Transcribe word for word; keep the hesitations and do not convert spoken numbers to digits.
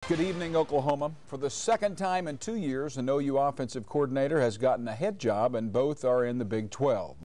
Good evening, Oklahoma. For the second time in two years, an O U offensive coordinator has gotten a head job, and both are in the Big twelve.